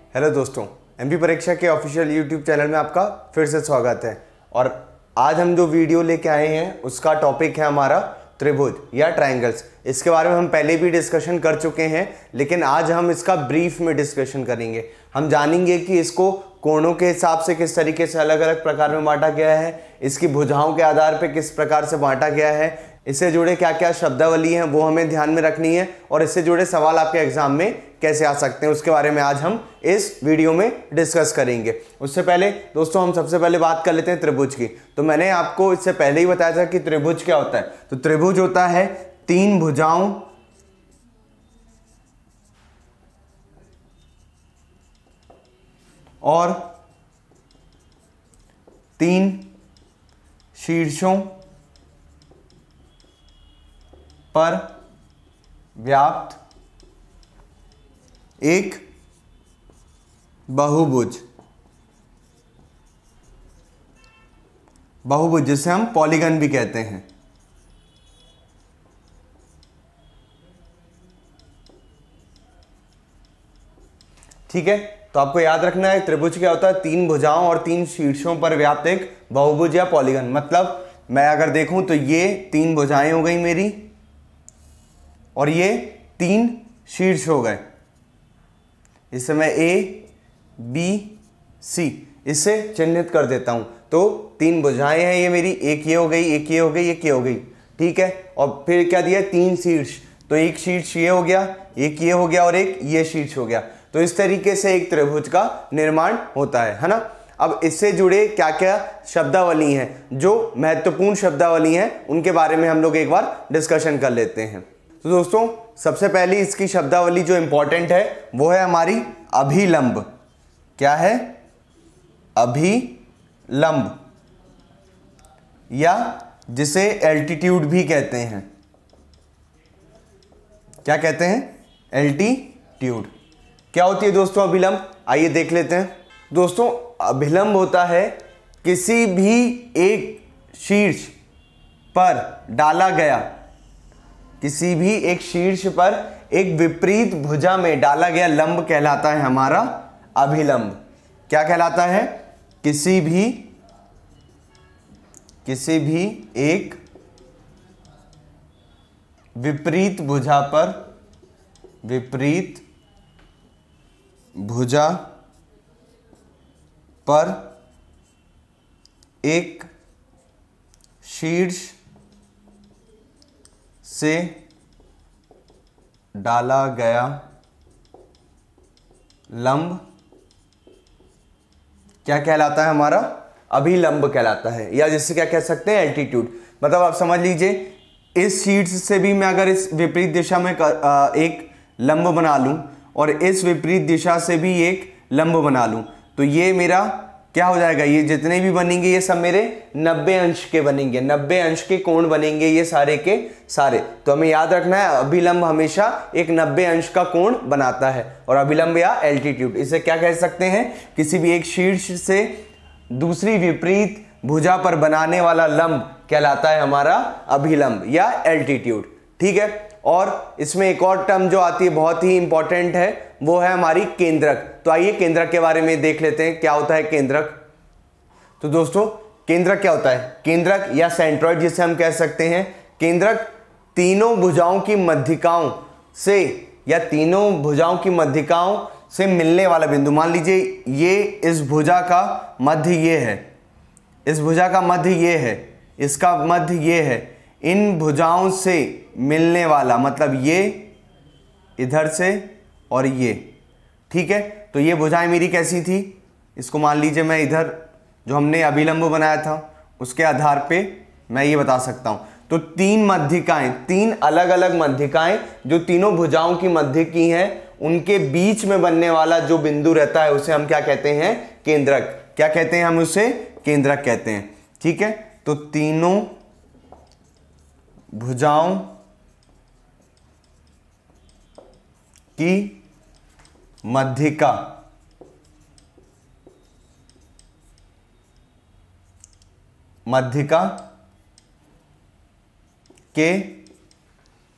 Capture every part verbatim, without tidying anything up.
Hello दोस्तों, MP परीक्षा के ऑफिशियल यूट्यूब चैनल में आपका फिर से स्वागत है। और आज हम जो वीडियो लेके आए हैं उसका टॉपिक है हमारा त्रिभुज या ट्रायंगल्स। इसके बारे में हम पहले भी डिस्कशन कर चुके हैं, लेकिन आज हम इसका ब्रीफ में डिस्कशन करेंगे। हम जानेंगे कि इसको कोणों के हिसाब से किस तरीके से अलग अलग प्रकार में बांटा गया है, इसकी भुजाओं के आधार पर किस प्रकार से बांटा गया है, इससे जुड़े क्या क्या शब्दावली हैं वो हमें ध्यान में रखनी है, और इससे जुड़े सवाल आपके एग्जाम में कैसे आ सकते हैं उसके बारे में आज हम इस वीडियो में डिस्कस करेंगे। उससे पहले दोस्तों हम सबसे पहले बात कर लेते हैं त्रिभुज की। तो मैंने आपको इससे पहले ही बताया था कि त्रिभुज क्या होता है। तो त्रिभुज होता है तीन भुजाओं और तीन शीर्षों पर व्याप्त एक बहुभुज बहुभुज जिसे हम पॉलीगन भी कहते हैं। ठीक है, तो आपको याद रखना है त्रिभुज क्या होता है, तीन भुजाओं और तीन शीर्षों पर व्याप्त एक बहुभुज या पॉलीगन। मतलब मैं अगर देखूं तो ये तीन भुजाएं हो गई मेरी और ये तीन शीर्ष हो गए। इसे मैं ए बी सी इससे चिन्हित कर देता हूं। तो तीन भुजाएं हैं ये मेरी, एक ये हो गई, एक ये हो गई, एक ये हो गई। ठीक है, और फिर क्या दिया, तीन शीर्ष। तो एक शीर्ष ये हो गया, एक ये हो गया और एक ये शीर्ष हो गया। तो इस तरीके से एक त्रिभुज का निर्माण होता है है ना। अब इससे जुड़े क्या क्या शब्दावली हैं, जो महत्वपूर्ण शब्दावली हैं उनके बारे में हम लोग एक बार डिस्कशन कर लेते हैं। तो दोस्तों सबसे पहली इसकी शब्दावली जो इंपॉर्टेंट है वो है हमारी अभिलंब। क्या है, अभिलंब, या जिसे एल्टीट्यूड भी कहते हैं। क्या कहते हैं, एल्टीट्यूड। क्या होती है दोस्तों अभिलंब, आइए देख लेते हैं। दोस्तों अभिलंब होता है किसी भी एक शीर्ष पर डाला गया किसी भी एक शीर्ष पर एक विपरीत भुजा में डाला गया लंब कहलाता है हमारा अभिलंब। क्या कहलाता है, किसी भी किसी भी एक विपरीत भुजा पर विपरीत भुजा पर एक शीर्ष से डाला गया लंब क्या कहलाता है, हमारा अभिलंब कहलाता है, या जिससे क्या कह सकते हैं, एल्टीट्यूड। मतलब आप समझ लीजिए इस शीर्ष से भी मैं अगर इस विपरीत दिशा में एक लंब बना लूं और इस विपरीत दिशा से भी एक लंब बना लूं, तो ये मेरा क्या हो जाएगा, ये जितने भी बनेंगे ये सब मेरे नब्बे अंश के बनेंगे, नब्बे अंश के कोण बनेंगे ये सारे के सारे। तो हमें याद रखना है अभिलंब हमेशा एक नब्बे अंश का कोण बनाता है। और अभिलंब या एल्टीट्यूड, इसे क्या कह सकते हैं, किसी भी एक शीर्ष से दूसरी विपरीत भुजा पर बनाने वाला लंब कहलाता है हमारा अभिलंब या एल्टीट्यूड। ठीक है, और इसमें एक और टर्म जो आती है बहुत ही इंपॉर्टेंट है, वो है हमारी केंद्रक। तो आइए केंद्रक के बारे में देख लेते हैं, क्या होता है केंद्रक। तो दोस्तों केंद्रक क्या होता है, केंद्रक या सेंट्रॉइड जिसे हम कह सकते हैं। केंद्रक तीनों भुजाओं की मध्यिकाओं से या तीनों भुजाओं की मध्यिकाओं से मिलने वाला बिंदु। मान लीजिए ये इस भुजा का मध्य ये है, इस भुजा का मध्य ये है, इसका मध्य ये है, इन भुजाओं से मिलने वाला, मतलब ये इधर से और ये। ठीक है, तो ये भुजाएं मेरी कैसी थी, इसको मान लीजिए मैं इधर जो हमने अभिलंब बनाया था उसके आधार पे मैं ये बता सकता हूं। तो तीन मध्यिकाएं, तीन अलग अलग मध्यिकाएं जो तीनों भुजाओं की मध्य की हैं, उनके बीच में बनने वाला जो बिंदु रहता है उसे हम क्या कहते हैं, केंद्रक। क्या कहते हैं, हम उसे केंद्रक कहते हैं। ठीक है, तो तीनों भुजाओं की मध्यिका मध्यिका के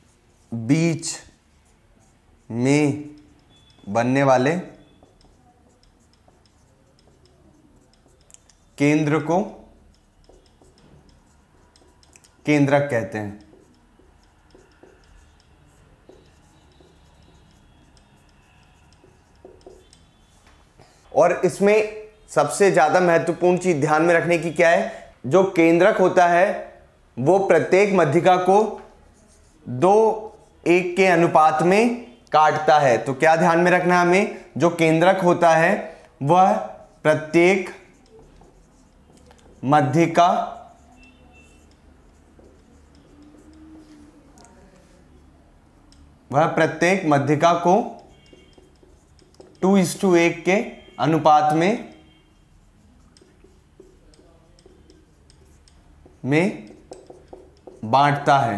बीच में बनने वाले केंद्र को केंद्रक कहते हैं। और इसमें सबसे ज्यादा महत्वपूर्ण चीज ध्यान में रखने की क्या है, जो केंद्रक होता है वो प्रत्येक मध्यिका को दो एक के अनुपात में काटता है। तो क्या ध्यान में रखना है हमें, जो केंद्रक होता है वह प्रत्येक मध्यिका वह प्रत्येक मध्यिका को टू इस टू एक के अनुपात में में बांटता है।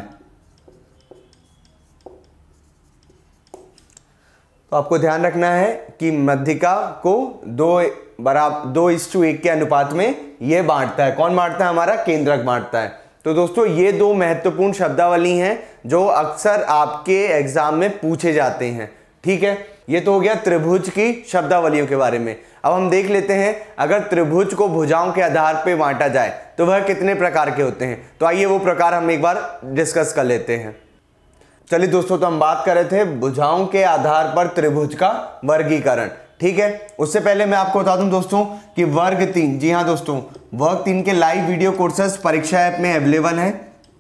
तो आपको ध्यान रखना है कि मध्यिका को दो बराबर दो इस टू एक के अनुपात में यह बांटता है। कौन बांटता है, हमारा केंद्रक बांटता है। तो दोस्तों ये दो महत्वपूर्ण शब्दावली हैं जो अक्सर आपके एग्जाम में पूछे जाते हैं। ठीक है, ये तो हो गया त्रिभुज की शब्दावलियों के बारे में। अब हम देख लेते हैं अगर त्रिभुज को भुजाओं के आधार पर बांटा जाए तो वह कितने प्रकार के होते हैं। तो आइए वो प्रकार हम एक बार डिस्कस कर लेते हैं। चलिए दोस्तों, तो हम बात कर रहे थे भुजाओं के आधार पर त्रिभुज का वर्गीकरण। ठीक है, उससे पहले मैं आपको बता दूं दोस्तों कि वर्ग तीन, जी हाँ दोस्तों, वर्ग तीन के live video courses Pariksha app में अवेलेबल हैं।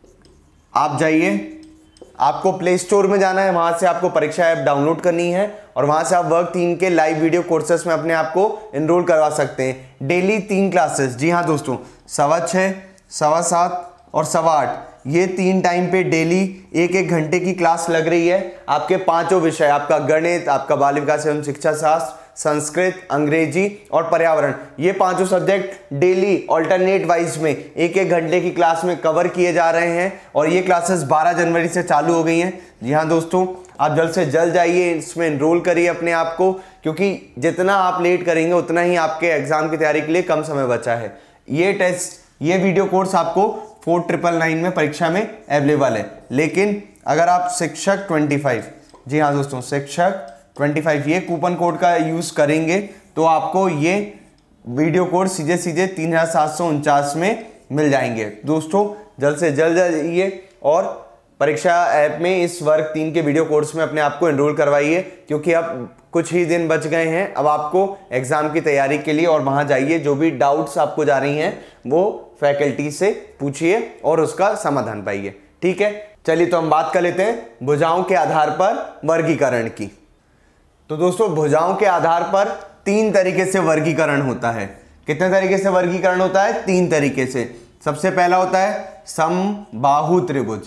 आप जाइए, आपको प्ले स्टोर में जाना है, वहां से आपको परीक्षा ऐप डाउनलोड करनी है और वहां से आप वर्ग तीन के लाइव वीडियो कोर्सेस में अपने आप को एनरोल करवा सकते हैं। डेली तीन क्लासेस, जी हाँ दोस्तों, सवा छः, सवा सात और सवा आठ, ये तीन टाइम पे डेली एक एक घंटे की क्लास लग रही है। आपके पांचों विषय, आपका गणित, आपका बाल विकास एवं शिक्षा शास्त्र, संस्कृत, अंग्रेजी और पर्यावरण, ये पांचों सब्जेक्ट डेली ऑल्टरनेट वाइज में एक एक घंटे की क्लास में कवर किए जा रहे हैं। और ये क्लासेस बारह जनवरी से चालू हो गई हैं। जी हाँ दोस्तों, आप जल्द से जल्द जाइए, इसमें एनरोल करिए अपने आप को, क्योंकि जितना आप लेट करेंगे उतना ही आपके एग्जाम की तैयारी के लिए कम समय बचा है। ये टेस्ट, ये वीडियो कोर्स आपको फोर ट्रिपल नाइन में परीक्षा में अवेलेबल है। लेकिन अगर आप शिक्षक पच्चीस, जी हाँ दोस्तों, शिक्षक पच्चीस ये कूपन कोड का यूज करेंगे तो आपको ये वीडियो कोर्स सीधे सीधे तीन हजार सात सौ उनचास में मिल जाएंगे। दोस्तों जल्द से जल्द जाइए और परीक्षा ऐप में इस वर्ग तीन के वीडियो कोर्स में अपने आप को एनरोल करवाइए, क्योंकि अब कुछ ही दिन बच गए हैं अब आपको एग्जाम की तैयारी के लिए। और वहां जाइए, जो भी डाउट्स आपको जा रही हैं वो फैकल्टी से पूछिए और उसका समाधान पाइए। ठीक है, चलिए तो हम बात कर लेते हैं भुजाओं के आधार पर वर्गीकरण की। तो दोस्तों भुजाओं के आधार पर तीन तरीके से वर्गीकरण होता है। कितने तरीके से वर्गीकरण होता है? तीन तरीके से। सबसे पहला होता है समबाहु त्रिभुज।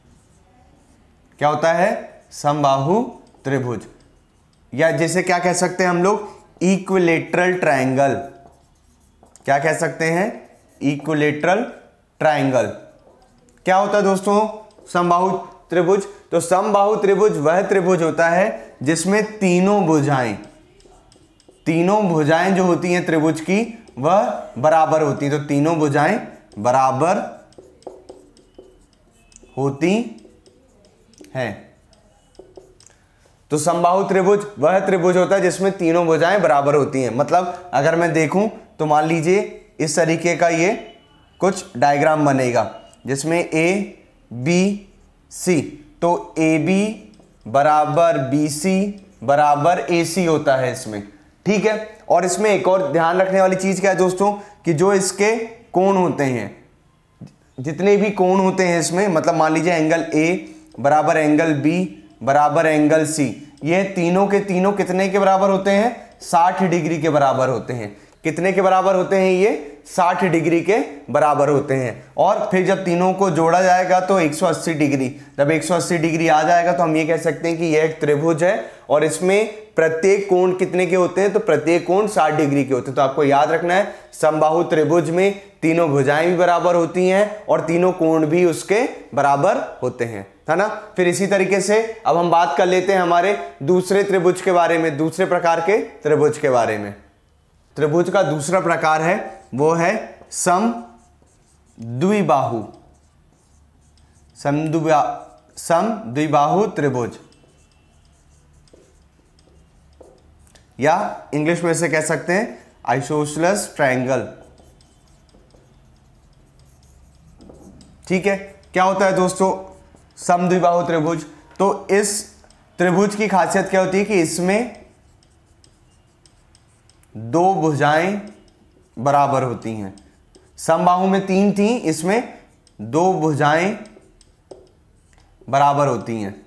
क्या होता है? समबाहु त्रिभुज, या जैसे क्या कह सकते हैं हम लोग, इक्विलेटरल ट्रायंगल। क्या कह सकते हैं? Equilateral triangle. क्या होता है दोस्तों समबाहु त्रिभुज? तो समबाहु त्रिभुज वह त्रिभुज होता है जिसमें तीनों भुजाएं तीनों भुजाएं जो होती हैं त्रिभुज की वह बराबर होती हैं। तो तीनों भुजाएं बराबर होती हैं। तो समबाहु त्रिभुज वह त्रिभुज होता है जिसमें तीनों भुजाएं बराबर होती हैं। मतलब अगर मैं देखूं तो मान लीजिए इस तरीके का ये कुछ डायग्राम बनेगा जिसमें ए बी सी, तो ए बी बराबर बी सी बराबर ए सी होता है इसमें। ठीक है, और इसमें एक और ध्यान रखने वाली चीज क्या है दोस्तों, कि जो इसके कोण होते हैं, जितने भी कोण होते हैं इसमें, मतलब मान लीजिए एंगल ए बराबर एंगल बी बराबर एंगल सी, ये तीनों के तीनों कितने के बराबर होते हैं? साठ डिग्री के बराबर होते हैं। कितने के बराबर होते हैं? ये साठ डिग्री के बराबर होते हैं। और फिर जब तीनों को जोड़ा जाएगा तो एक सौ अस्सी डिग्री, जब एक सौ अस्सी डिग्री आ जाएगा तो हम ये कह सकते हैं कि यह एक त्रिभुज है। और इसमें प्रत्येक कोण कितने के होते हैं? तो प्रत्येक कोण साठ डिग्री के होते हैं। तो आपको याद रखना है समबाहु त्रिभुज में तीनों भुजाएं भी बराबर होती हैं और तीनों कोण भी उसके बराबर होते हैं, है ना। फिर इसी तरीके से अब हम बात कर लेते हैं हमारे दूसरे त्रिभुज के बारे में, दूसरे प्रकार के त्रिभुज के बारे में। त्रिभुज का दूसरा प्रकार है वो है सम द्विबाहु सम सम द्विबाहु त्रिभुज, या इंग्लिश में से कह सकते हैं आइसोसेलेस ट्रायंगल। ठीक है, क्या होता है दोस्तों समद्विबाहु त्रिभुज? तो इस त्रिभुज की खासियत क्या होती है कि इसमें दो भुजाएं बराबर होती हैं। समबाहु में तीन थी, इसमें दो भुजाएं बराबर होती हैं।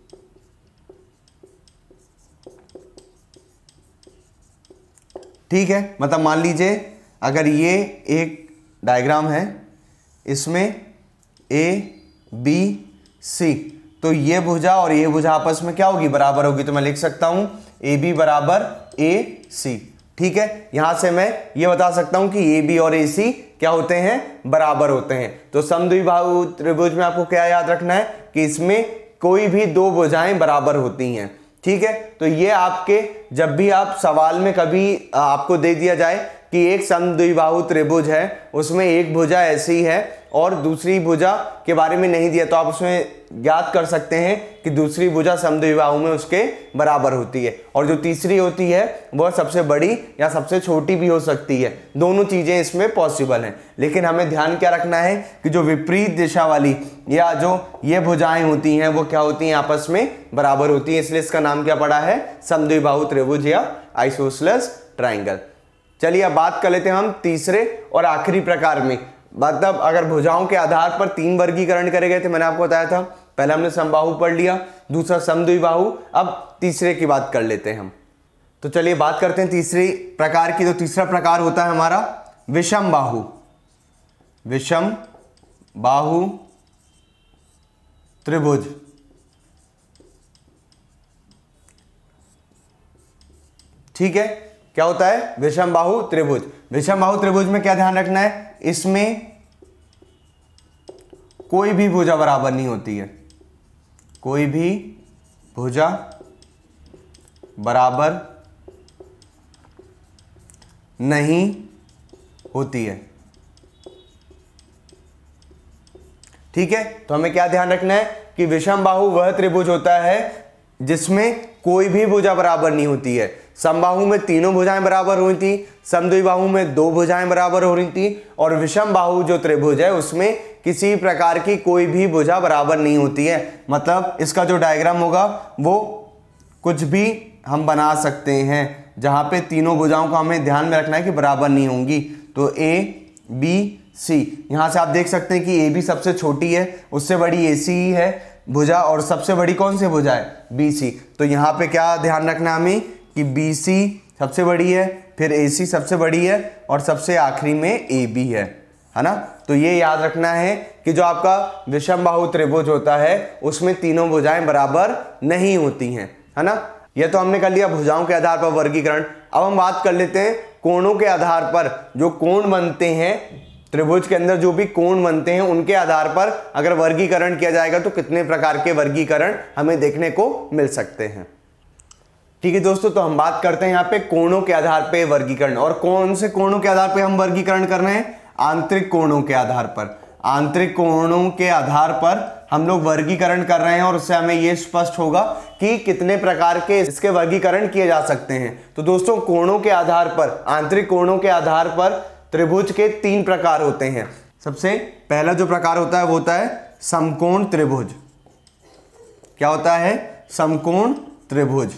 ठीक है, मतलब मान लीजिए अगर ये एक डायग्राम है, इसमें ए बी सी, तो ये भुजा और ये भुजा आपस में क्या होगी? बराबर होगी। तो मैं लिख सकता हूं ए बी बराबर ए सी। ठीक है, यहां से मैं ये बता सकता हूं कि ए बी और ए सी क्या होते हैं? बराबर होते हैं। तो समद्विबाहु त्रिभुज में आपको क्या याद रखना है कि इसमें कोई भी दो भुजाएं बराबर होती हैं। ठीक है, तो ये आपके जब भी आप सवाल में कभी आपको दे दिया जाए कि एक समद्विबाहु त्रिभुज है, उसमें एक भुजा ऐसी है और दूसरी भुजा के बारे में नहीं दिया, तो आप उसमें ज्ञात कर सकते हैं कि दूसरी भुजा समद्विबाहु में उसके बराबर होती है, और जो तीसरी होती है वह सबसे बड़ी या सबसे छोटी भी हो सकती है। दोनों चीजें इसमें पॉसिबल हैं, लेकिन हमें ध्यान क्या रखना है कि जो विपरीत दिशा वाली या जो ये भुजाएं होती हैं वो क्या होती हैं? आपस में बराबर होती है। इसलिए इसका नाम क्या पड़ा है? समद्विबाहु त्रिभुज या आइसोसेलेस ट्राइंगल। चलिए अब बात कर लेते हैं हम तीसरे और आखिरी प्रकार में। मतलब अगर भुजाओं के आधार पर तीन वर्गीकरण करे गए थे, मैंने आपको बताया था। पहले हमने समबाहु पढ़ लिया, दूसरा समद्विबाहु, अब तीसरे की बात कर लेते हैं हम। तो चलिए बात करते हैं तीसरी प्रकार की। तो तीसरा प्रकार होता है हमारा विषम बाहु। विषम बाहु त्रिभुज। ठीक है, क्या होता है? विषम बाहु त्रिभुज। विषम बाहु त्रिभुज में क्या ध्यान रखना है? इसमें कोई भी भुजा बराबर नहीं होती है। कोई भी भुजा बराबर नहीं होती है। ठीक है, तो हमें क्या ध्यान रखना है कि विषम बाहु वह त्रिभुज होता है जिसमें कोई भी भुजा बराबर नहीं होती है। समबाहु में तीनों भुजाएं बराबर हुई थी, समद्विबाहु में दो भुजाएं बराबर हो रही थी, और विषम बाहु जो त्रिभुज है उसमें किसी प्रकार की कोई भी भुजा बराबर नहीं होती है। मतलब इसका जो डायग्राम होगा वो कुछ भी हम बना सकते हैं जहां पे तीनों भुजाओं का हमें ध्यान में रखना है कि बराबर नहीं होंगी। तो ए बी सी, यहां से आप देख सकते हैं कि ए बी सबसे छोटी है, उससे बड़ी ए सी ही है भुजा, और सबसे बड़ी कौन सी भुजा है? B C. तो यहाँ पे क्या ध्यान रखना है हमें कि बी सी सबसे बड़ी है, फिर ए सी सबसे बड़ी है, और सबसे आखिरी में ए बी है, है ना। तो ये याद रखना है कि जो आपका विषम बाहु त्रिभुज होता है उसमें तीनों भुजाएं बराबर नहीं होती हैं, है ना। ये तो हमने कर लिया भुजाओं के आधार पर वर्गीकरण। अब हम बात कर लेते हैं कोणों के आधार पर। जो कोण बनते हैं त्रिभुज के अंदर, जो भी कोण बनते हैं उनके आधार पर अगर वर्गीकरण किया जाएगा तो कितने प्रकार के वर्गीकरण हमें देखने को मिल सकते हैं। ठीक है दोस्तों, तो हम बात करते हैं यहाँ पे कोणों के आधार पे वर्गीकरण। और कौन से कोणों के आधार पे हम वर्गीकरण कर रहे हैं? आंतरिक कोणों के आधार पर। आंतरिक कोणों के आधार पर हम लोग वर्गीकरण कर रहे हैं, और उससे हमें यह स्पष्ट होगा कि कितने प्रकार के इसके वर्गीकरण किए जा सकते हैं। तो दोस्तों, कोणों के आधार पर, आंतरिक कोणों के आधार पर त्रिभुज के तीन प्रकार होते हैं। सबसे पहला जो प्रकार होता है वो होता है समकोण त्रिभुज। क्या होता है? समकोण त्रिभुज।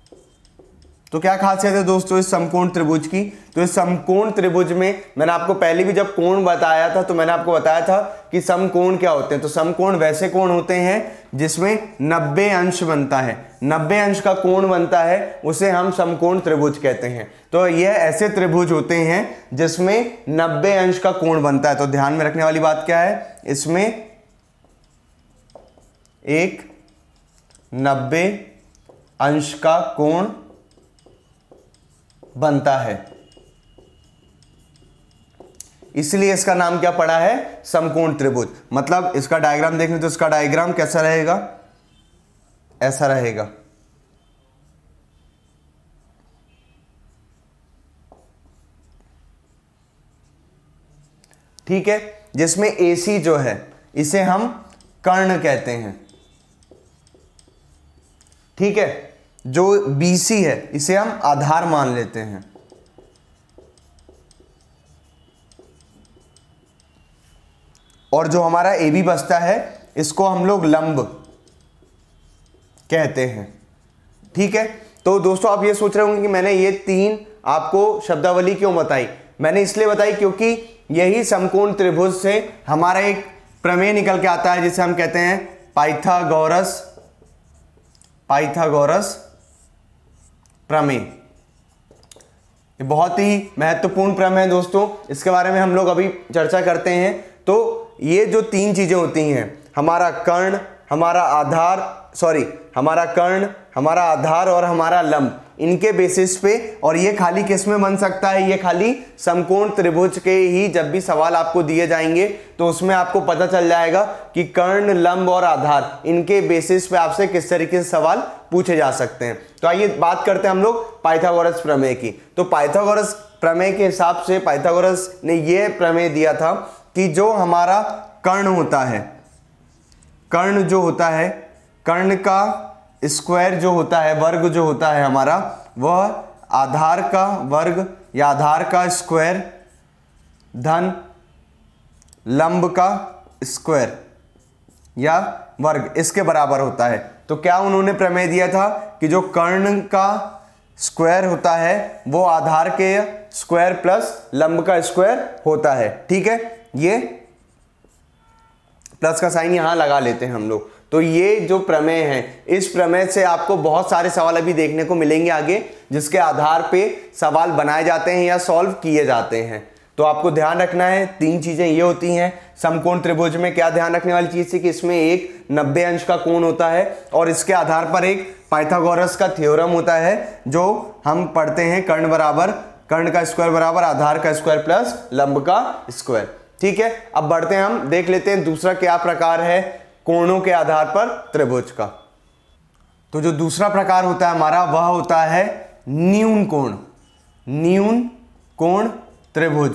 तो क्या खासियत है दोस्तों इस समकोण त्रिभुज की? तो इस समकोण त्रिभुज में मैंने आपको पहले भी जब कोण बताया था तो मैंने आपको बताया था कि समकोण क्या होते हैं। तो समकोण वैसे कोण होते हैं जिसमें नब्बे अंश बनता है, नब्बे अंश का कोण बनता है, उसे हम समकोण त्रिभुज कहते हैं। तो यह ऐसे त्रिभुज होते हैं जिसमें नब्बे अंश का कोण बनता है। तो ध्यान में रखने वाली बात क्या है? इसमें एक नब्बे अंश का कोण बनता है, इसलिए इसका नाम क्या पड़ा है? समकोण त्रिभुज। मतलब इसका डायग्राम देखें तो इसका डायग्राम कैसा रहेगा? ऐसा रहेगा। ठीक है, जिसमें एसी जो है इसे हम कर्ण कहते हैं। ठीक है, जो बीसी है इसे हम आधार मान लेते हैं। और जो हमारा ए बी बचता है इसको हम लोग लंब कहते हैं। ठीक है, तो दोस्तों आप ये सोच रहे होंगे कि मैंने ये तीन आपको शब्दावली क्यों बताई। मैंने इसलिए बताई क्योंकि यही समकोण त्रिभुज से हमारा एक प्रमेय निकल के आता है जिसे हम कहते हैं पाइथागोरस पाइथागोरस प्रमेय। ये बहुत ही महत्वपूर्ण प्रमेय है दोस्तों, इसके बारे में हम लोग अभी चर्चा करते हैं। तो ये जो तीन चीजें होती हैं, हमारा कर्ण, हमारा आधार सॉरी हमारा कर्ण, हमारा आधार और हमारा लंब, इनके बेसिस पे, और ये खाली किस में बन सकता है, ये खाली समकोण त्रिभुज के ही जब भी सवाल आपको दिए जाएंगे तो उसमें आपको पता चल जाएगा कि कर्ण, लंब और आधार, इनके बेसिस पे आपसे किस तरीके से सवाल पूछे जा सकते हैं। तो आइए बात करते हैं हम लोग पाइथागोरस प्रमेय की। तो पाइथागोरस प्रमेय के हिसाब से पाइथागोरस ने यह प्रमेय दिया था कि जो हमारा कर्ण होता है, कर्ण जो होता है, कर्ण का स्क्वायर जो होता है, वर्ग जो होता है हमारा, वह आधार का वर्ग या आधार का स्क्वायर धन लंब का स्क्वायर या वर्ग, इसके बराबर होता है। तो क्या उन्होंने प्रमेय दिया था कि जो कर्ण का स्क्वायर होता है वो आधार के स्क्वायर प्लस लंब का स्क्वायर होता है। ठीक है, ये प्लस का साइन यहां लगा लेते हैं हम लोग। तो ये जो प्रमेय है, इस प्रमेय से आपको बहुत सारे सवाल अभी देखने को मिलेंगे आगे, जिसके आधार पे सवाल बनाए जाते हैं या सॉल्व किए जाते हैं। तो आपको ध्यान रखना है, तीन चीजें ये होती हैं समकोण त्रिभुज में। क्या ध्यान रखने वाली चीज है कि इसमें एक नब्बे अंश का कोण होता है और इसके आधार पर एक पाइथागोरस का थ्योरम होता है जो हम पढ़ते हैं, कर्ण बराबर कर्ण का स्क्वायर बराबर आधार का स्क्वायर प्लस लंब का स्क्वायर। ठीक है, अब बढ़ते हैं, हम देख लेते हैं दूसरा क्या प्रकार है कोणों के आधार पर त्रिभुज का। तो जो दूसरा प्रकार होता है हमारा, वह होता है न्यून कोण, न्यून कोण त्रिभुज।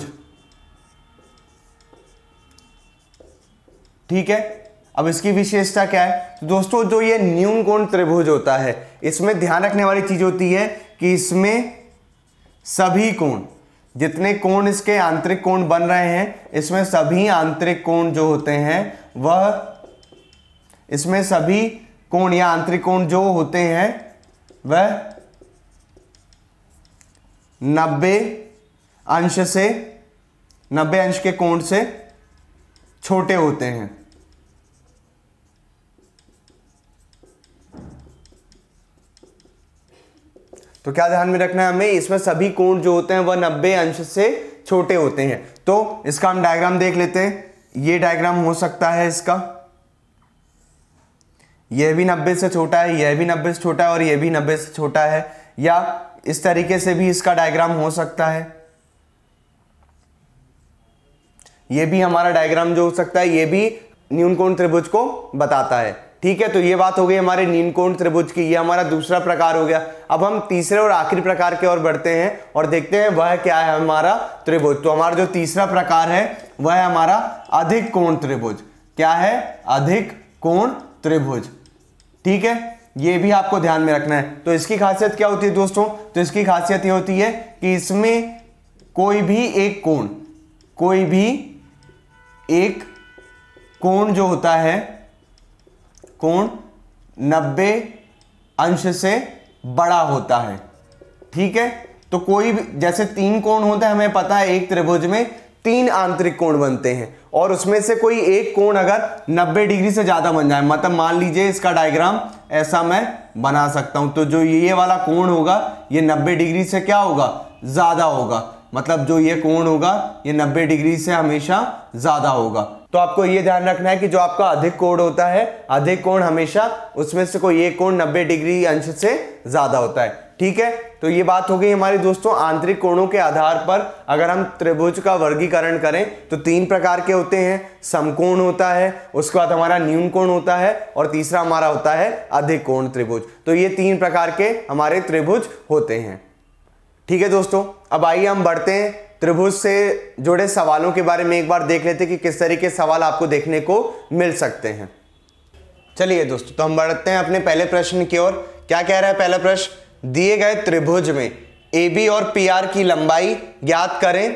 ठीक है, अब इसकी विशेषता क्या है? तो दोस्तों जो ये न्यून कोण त्रिभुज होता है, इसमें ध्यान रखने वाली चीज होती है कि इसमें सभी कोण, जितने कोण इसके आंतरिक कोण बन रहे हैं, इसमें सभी आंतरिक कोण जो होते हैं वह इसमें सभी कोण या आंतरिक कोण जो होते हैं वह नब्बे अंश से नब्बे अंश के कोण से छोटे होते हैं। तो क्या ध्यान में रखना है हमें, इसमें सभी कोण जो होते हैं वह नब्बे अंश से छोटे होते हैं। तो इसका हम डायग्राम देख लेते हैं। ये डायग्राम हो सकता है इसका, यह भी नब्बे से छोटा है, यह भी नब्बे से छोटा है और यह भी नब्बे से छोटा है, या इस तरीके से भी इसका डायग्राम हो सकता है। यह भी हमारा डायग्राम जो हो सकता है, यह भी न्यून कोण त्रिभुज को बताता है। ठीक है, तो ये बात हो गई हमारे न्यून कोण त्रिभुज की, ये हमारा दूसरा प्रकार हो गया। अब हम तीसरे और आखिरी प्रकार की ओर बढ़ते हैं और देखते हैं वह क्या है हमारा त्रिभुज। तो हमारा जो तीसरा प्रकार है वह है हमारा अधिक कोण त्रिभुज। क्या है? अधिक कोण त्रिभुज। ठीक है, ये भी आपको ध्यान में रखना है। तो इसकी खासियत क्या होती है दोस्तों? तो इसकी खासियत ये होती है कि इसमें कोई भी एक कोण, कोई भी एक कोण जो होता है, कोण नब्बे अंश से बड़ा होता है। ठीक है, तो कोई भी, जैसे तीन कोण होते हैं, हमें पता है एक त्रिभुज में तीन आंतरिक कोण बनते हैं और उसमें से कोई एक कोण अगर नब्बे डिग्री से ज्यादा बन जाए, मतलब मान लीजिए इसका डायग्राम ऐसा मैं बना सकता हूं, तो जो ये वाला कोण होगा ये नब्बे डिग्री से क्या होगा? ज्यादा होगा। मतलब जो ये कोण होगा ये नब्बे डिग्री से हमेशा ज्यादा होगा। तो आपको ये ध्यान रखना है कि जो आपका अधिक कोण होता है, अधिक कोण हमेशा उसमें से कोई एक कोण नब्बे डिग्री अंश से ज्यादा होता है। ठीक है, तो ये बात हो गई हमारी दोस्तों आंतरिक कोणों के आधार पर। अगर हम त्रिभुज का वर्गीकरण करें तो तीन प्रकार के होते हैं, समकोण होता है, उसके बाद हमारा न्यून कोण होता है और तीसरा हमारा होता है अधिक कोण त्रिभुज। तो ये तीन प्रकार के हमारे त्रिभुज होते हैं। ठीक है दोस्तों, अब आइए हम बढ़ते हैं त्रिभुज से जुड़े सवालों के बारे में एक बार देख लेते हैं कि किस तरीके के सवाल आपको देखने को मिल सकते हैं। चलिए दोस्तों, तो हम बढ़ते हैं अपने पहले प्रश्न की ओर। क्या कह रहा है पहला प्रश्न? दिए गए त्रिभुज में ए बी और पी आर की लंबाई ज्ञात करें।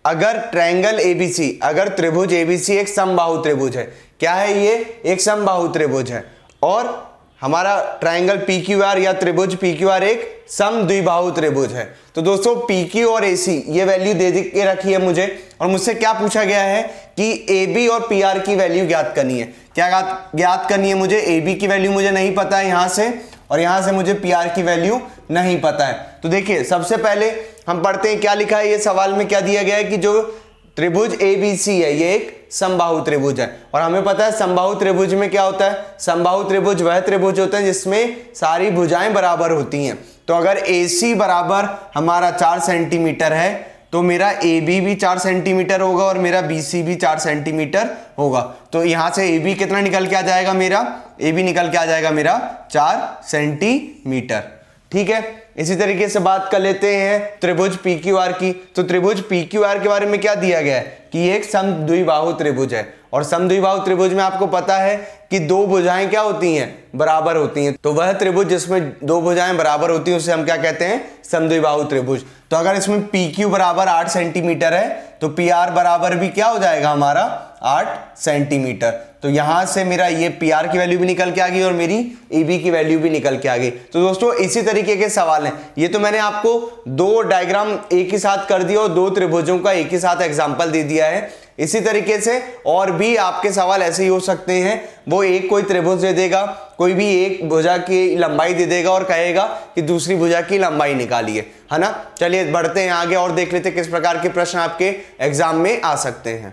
अगर ट्रायंगल एबीसी, अगर त्रिभुज एबीसी एक समबाहु त्रिभुज है, क्या है ये, एक समबाहु त्रिभुज है, और हमारा ट्रायंगल पीक्यूआर या त्रिभुज पीक्यूआर एक समद्विबाहु त्रिभुज है। तो दोस्तों पीक्यू और एसी ये वैल्यू दे दे के रखी है मुझे, और मुझसे क्या पूछा गया है कि एबी और पीआर की वैल्यू ज्ञात करनी है। क्या ज्ञात करनी है मुझे, एबी की वैल्यू मुझे नहीं पता है यहां से, और यहां से मुझे पीआर की वैल्यू नहीं पता है। तो देखिए सबसे पहले हम पढ़ते हैं क्या लिखा है, ये सवाल में क्या दिया गया है कि जो त्रिभुज एबीसी है ये एक समबाहु त्रिभुज है, और हमें पता है समबाहु त्रिभुज में क्या होता है, समबाहु त्रिभुज वह त्रिभुज होता है जिसमें सारी भुजाएं बराबर होती हैं। तो अगर AC बराबर हमारा चार सेंटीमीटर है तो मेरा ए बी भी चार सेंटीमीटर होगा और मेरा बी सी भी चार सेंटीमीटर होगा। तो यहां से ए बी कितना निकल के आ जाएगा, मेरा ए बी निकल के आ जाएगा मेरा चार सेंटीमीटर। ठीक है, इसी तरीके से बात कर लेते हैं त्रिभुज पी क्यू आर की। तो त्रिभुज पी क्यू आर के बारे में क्या दिया गया है कि ये एक समद्विबाहु त्रिभुज है, और समद्विबाहु त्रिभुज में आपको पता है कि दो भुजाएं क्या होती हैं, बराबर होती हैं। तो वह त्रिभुज जिसमें दो भुजाएं बराबर होती हैं उसे हम क्या कहते हैं, समद्विबाहु त्रिभुज। तो अगर इसमें पी क्यू बराबर आठ सेंटीमीटर है तो पी आर बराबर भी क्या हो जाएगा हमारा आठ सेंटीमीटर। तो यहां से मेरा ये पी आर की वैल्यू भी निकल के आ गई और मेरी ए बी की वैल्यू भी निकल के आ गई। तो दोस्तों इसी तरीके के सवाल हैं। ये तो मैंने आपको दो डायग्राम एक ही साथ कर दिया और दो त्रिभुजों का एक ही साथ एग्जाम्पल दे दिया है। इसी तरीके से और भी आपके सवाल ऐसे ही हो सकते हैं। वो एक कोई त्रिभुज दे देगा, कोई भी एक भुजा की लंबाई दे देगा और कहेगा कि दूसरी भुजा की लंबाई निकालिए, है ना। चलिए बढ़ते हैं आगे और देख लेते हैं किस प्रकार के प्रश्न आपके एग्जाम में आ सकते हैं।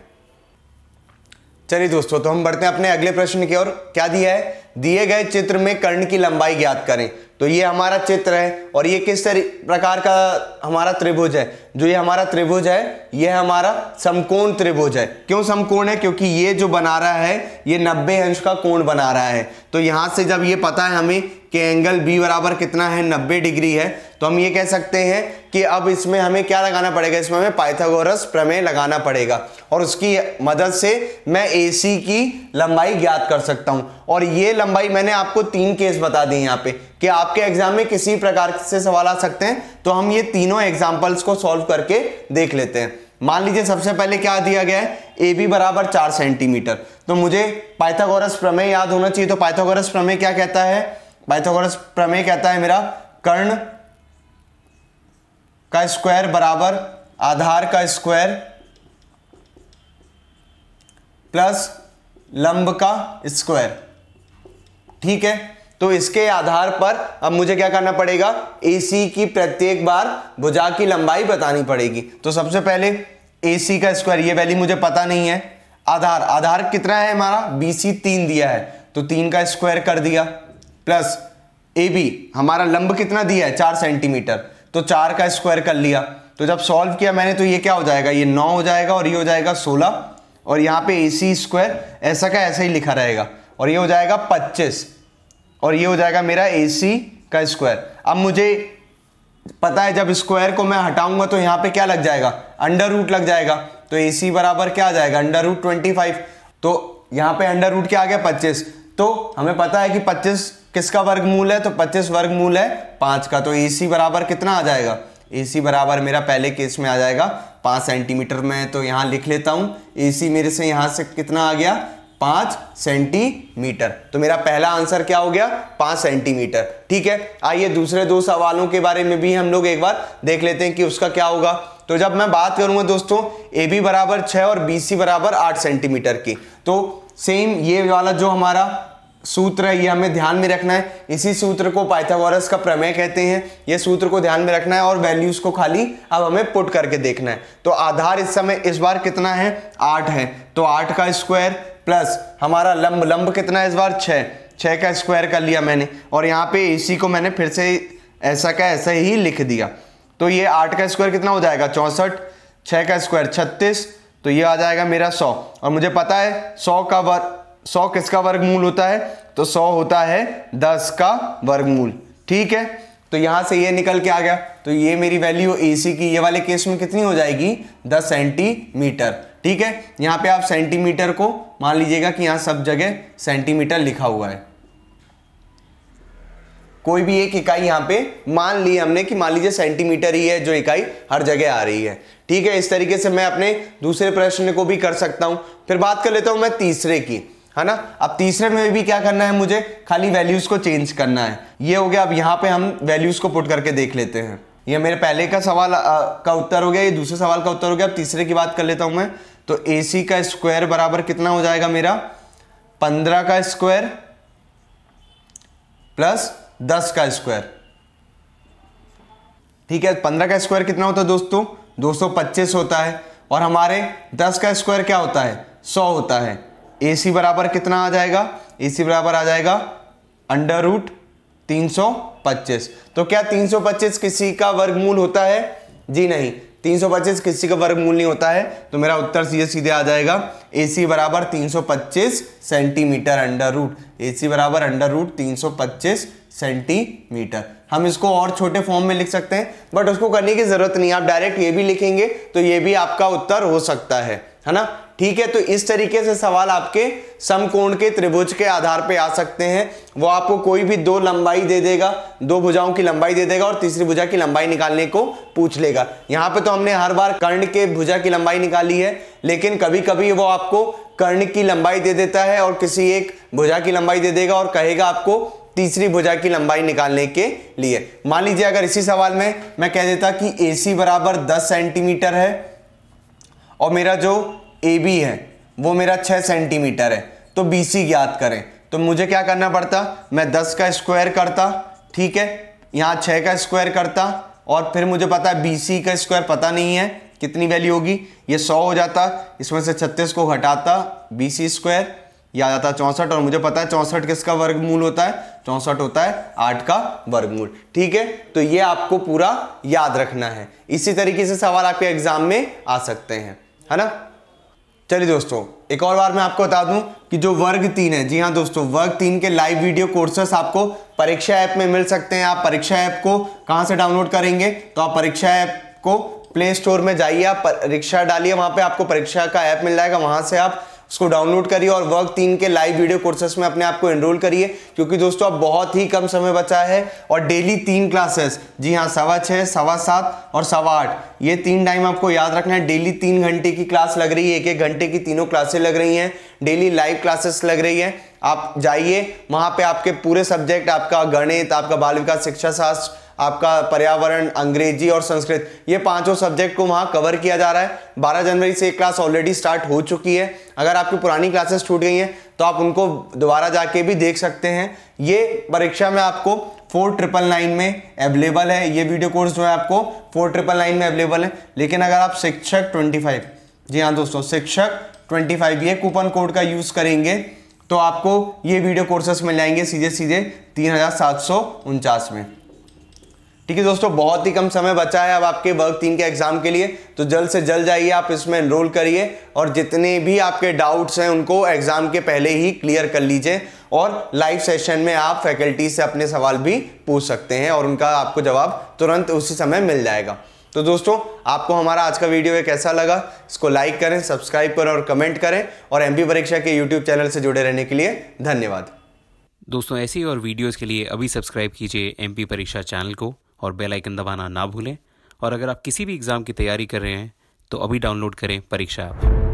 चलिए दोस्तों, तो हम बढ़ते हैं अपने अगले प्रश्न की ओर। क्या दिया है, दिए गए चित्र में कर्ण की लंबाई ज्ञात करें। तो ये हमारा चित्र है और ये किस प्रकार का हमारा त्रिभुज है, जो ये हमारा त्रिभुज है ये हमारा समकोण त्रिभुज है। क्यों समकोण है, क्योंकि ये जो बना रहा है ये नब्बे अंश का कोण बना रहा है। तो यहां से जब ये पता है हमें कि एंगल बी बराबर कितना है, नब्बे डिग्री है, तो हम ये कह सकते हैं कि अब इसमें हमें क्या लगाना पड़ेगा, इसमें हमें पाइथागोरस प्रमेय लगाना पड़ेगा और उसकी मदद से मैं एसी की लंबाई ज्ञात कर सकता हूं। और ये लंबाई मैंने आपको तीन केस बता दी यहाँ पे कि आपके एग्जाम में किसी प्रकार से सवाल आ सकते हैं। तो हम ये तीनों एग्जाम्पल्स को सॉल्व करके देख लेते हैं। मान लीजिए सबसे पहले क्या दिया गया है, ए बी बराबर चार सेंटीमीटर। तो मुझे पाइथागोरस प्रमेय याद होना चाहिए। तो पाइथागोरस प्रमेय क्या कहता है, पाइथागोरस प्रमेय कहता है मेरा कर्ण का स्क्वायर बराबर आधार का स्क्वायर प्लस लंब का स्क्वायर। ठीक है, तो इसके आधार पर अब मुझे क्या करना पड़ेगा, एसी की प्रत्येक बार भुजा की लंबाई बतानी पड़ेगी। तो सबसे पहले एसी का स्क्वायर, ये वैल्यू मुझे पता नहीं है। आधार, आधार कितना है हमारा, बीसी तीन दिया है तो तीन का स्क्वायर कर दिया, प्लस ए बी हमारा लंब कितना दिया है, चार सेंटीमीटर, तो चार का स्क्वायर कर लिया। तो जब सॉल्व किया मैंने तो ये क्या हो जाएगा, ये नौ हो जाएगा और ये हो जाएगा सोलह, और यहाँ पे ए सी स्क्वायर ऐसा का ऐसा ही लिखा रहेगा, और ये हो जाएगा पच्चीस, और ये हो जाएगा मेरा ए सी का स्क्वायर। अब मुझे पता है जब स्क्वायर को मैं हटाऊंगा तो यहाँ पे क्या लग जाएगा, अंडर रूट लग जाएगा। तो ए सी बराबर क्या आ जाएगा, अंडर रूट ट्वेंटी फाइव। तो यहाँ पे अंडर रूट क्या आ गया, पच्चीस। तो हमें पता है कि पच्चीस किसका वर्गमूल है, तो पच्चीस वर्गमूल है पाँच का। तो ए सी बराबर कितना आ जाएगा, ए सी बराबर मेरा पहले केस में आ जाएगा पाँच सेंटीमीटर। में तो यहाँ लिख लेता हूँ, ए सी मेरे से यहाँ से कितना आ गया, पाँच सेंटीमीटर। तो मेरा पहला आंसर क्या हो गया, पाँच सेंटीमीटर। ठीक है, आइए दूसरे दो सवालों के बारे में भी हम लोग एक बार देख लेते हैं कि उसका क्या होगा। तो जब मैं बात करूंगा दोस्तों ए बी बराबर छः और बी सी बराबर आठ सेंटीमीटर की, तो सेम ये वाला जो हमारा सूत्र है ये हमें ध्यान में रखना है। इसी सूत्र को पाइथागोरस का प्रमेय कहते हैं। ये सूत्र को ध्यान में रखना है और वैल्यूज को खाली अब हमें पुट करके देखना है। तो आधार इस समय इस बार कितना है, आठ है, तो आठ का स्क्वायर प्लस हमारा लंब, लंब कितना है इस बार, छः, छः का स्क्वायर कर लिया मैंने, और यहाँ पे एसी को मैंने फिर से ऐसा का ऐसा ही लिख दिया। तो ये आठ का स्क्वायर कितना हो जाएगा, चौंसठ, छः का स्क्वायर छत्तीस, तो ये आ जाएगा मेरा सौ। और मुझे पता है सौ का वर्ग, सौ किसका वर्गमूल होता है, तो सौ होता है दस का वर्गमूल। ठीक है, तो यहां से ये निकल के आ गया। तो ये मेरी वैल्यू एसी की ये वाले केस में कितनी हो जाएगी, दस सेंटीमीटर। ठीक है, यहां पे आप सेंटीमीटर को मान लीजिएगा कि यहां सब जगह सेंटीमीटर लिखा हुआ है। कोई भी एक इकाई यहाँ पे मान ली हमने कि मान लीजिए सेंटीमीटर ही है जो इकाई हर जगह आ रही है। ठीक है, इस तरीके से मैं अपने दूसरे प्रश्न को भी कर सकता हूं। फिर बात कर लेता हूं मैं तीसरे की, है ना। अब तीसरे में भी क्या करना है, मुझे खाली वैल्यूज को चेंज करना है। ये हो गया। अब यहाँ पे हम वैल्यूज को पुट करके देख लेते हैं। ये मेरे पहले का सवाल आ, का उत्तर हो गया, ये दूसरे सवाल का उत्तर हो गया। अब तीसरे की बात कर लेता हूं मैं। तो ए सी का स्क्वायर बराबर कितना हो जाएगा मेरा, पंद्रह का स्क्वायर प्लस दस का स्क्वायर। ठीक है, पंद्रह का स्क्वायर कितना होता है दोस्तों, दो सौ पच्चीस होता है। और हमारे दस का स्क्वायर क्या होता है, सौ होता है। ए सी बराबर कितना आ जाएगा, ए सी बराबर आ जाएगा अंडर रूट तीन सौ पच्चीस। तो क्या तीन सौ पच्चीस किसी का वर्गमूल होता है, जी नहीं, तीन सौ पच्चीस किसी का वर्गमूल नहीं होता है। तो मेरा उत्तर सीधे सीधे आ जाएगा ए सी बराबर तीन सौ पच्चीस centimetre under root. A C बराबर अंडर रूट तीन सौ पच्चीस सेंटीमीटर। हम इसको और छोटे फॉर्म में लिख सकते हैं, बट उसको करने की जरूरत नहीं, आप डायरेक्ट ये भी लिखेंगे तो ये भी आपका उत्तर हो सकता है, है ना। ठीक है, तो इस तरीके से सवाल आपके समकोण के त्रिभुज के आधार पे आ सकते हैं। वो आपको कोई भी दो लंबाई दे देगा, दो भुजाओं की लंबाई दे देगा और तीसरी भुजा की लंबाई निकालने को पूछ लेगा। यहाँ पे तो हमने हर बार कर्ण के भुजा की लंबाई निकाली है, लेकिन कभी कभी वो आपको कर्ण की लंबाई दे देता है और किसी एक भुजा की लंबाई दे देगा और कहेगा आपको तीसरी भुजा की लंबाई निकालने के लिए। मान लीजिए अगर इसी सवाल में मैं कह देता कि ए सी बराबर दस सेंटीमीटर है और मेरा जो ए बी है वो मेरा छह सेंटीमीटर है, तो बी सी ज्ञात करें। तो मुझे क्या करना पड़ता, मैं दस का स्क्वायर करता, ठीक है, यहाँ छह का स्क्वायर करता और फिर मुझे पता है बी सी का स्क्वायर पता नहीं है कितनी वैल्यू होगी, ये सौ हो जाता, इसमें से छत्तीस को घटाता, बी सी स्क्वायर ये आ जाता चौंसठ, और मुझे पता है चौंसठ किसका वर्गमूल होता है, चौंसठ होता है आठ का वर्गमूल। ठीक है, तो ये आपको पूरा याद रखना है। इसी तरीके से सवाल आपके एग्जाम में आ सकते हैं, है ना। चलिए दोस्तों, एक और बार मैं आपको बता दूं कि जो वर्ग तीन है, जी हाँ दोस्तों, वर्ग तीन के लाइव वीडियो कोर्सेस आपको परीक्षा ऐप में मिल सकते हैं। आप परीक्षा ऐप को कहां से डाउनलोड करेंगे, तो आप परीक्षा ऐप को प्ले स्टोर में जाइए, आप परीक्षा डालिए, वहां पे आपको परीक्षा का ऐप मिल जाएगा, वहां से आप उसको डाउनलोड करिए और वर्ग तीन के लाइव वीडियो कोर्सेस में अपने आप को एनरोल करिए। क्योंकि दोस्तों अब बहुत ही कम समय बचा है और डेली तीन क्लासेस, जी हाँ, सवा छः, सवा सात और सवा आठ, ये तीन टाइम आपको याद रखना है। डेली तीन घंटे की क्लास लग रही है, एक एक घंटे की तीनों क्लासेस लग रही हैं, डेली लाइव क्लासेस लग रही है। आप जाइए, वहाँ पे आपके पूरे सब्जेक्ट, आपका गणित, आपका बाल विकास शिक्षा शास्त्र, आपका पर्यावरण, अंग्रेजी और संस्कृत, ये पांचों सब्जेक्ट को वहां कवर किया जा रहा है। बारह जनवरी से एक क्लास ऑलरेडी स्टार्ट हो चुकी है। अगर आपकी पुरानी क्लासेस छूट गई हैं तो आप उनको दोबारा जाके भी देख सकते हैं। ये परीक्षा में आपको फोर ट्रिपल नाइन में अवेलेबल है, ये वीडियो कोर्स जो है आपको फोर ट्रिपल नाइन में अवेलेबल है। लेकिन अगर आप शिक्षक ट्वेंटी फाइव, जी हाँ दोस्तों, शिक्षक ट्वेंटी फाइव ये कूपन कोड का यूज करेंगे तो आपको ये वीडियो कोर्सेस मिल जाएंगे सीधे सीधे तीन हजार सात सौ उनचास में। ठीक है दोस्तों, बहुत ही कम समय बचा है अब आपके वर्ग तीन के एग्जाम के लिए, तो जल्द से जल्द जाइए, आप इसमें एनरोल करिए और जितने भी आपके डाउट्स हैं उनको एग्जाम के पहले ही क्लियर कर लीजिए। और लाइव सेशन में आप फैकल्टी से अपने सवाल भी पूछ सकते हैं और उनका आपको जवाब तुरंत उसी समय मिल जाएगा। तो दोस्तों, आपको हमारा आज का वीडियो कैसा लगा, इसको लाइक करें, सब्सक्राइब करें और कमेंट करें। और एमपी परीक्षा के यूट्यूब चैनल से जुड़े रहने के लिए धन्यवाद। दोस्तों, ऐसी और वीडियोस के लिए अभी सब्सक्राइब कीजिए एमपी परीक्षा चैनल को और बेल आइकन दबाना ना भूलें। और अगर आप किसी भी एग्ज़ाम की तैयारी कर रहे हैं तो अभी डाउनलोड करें परीक्षा ऐप।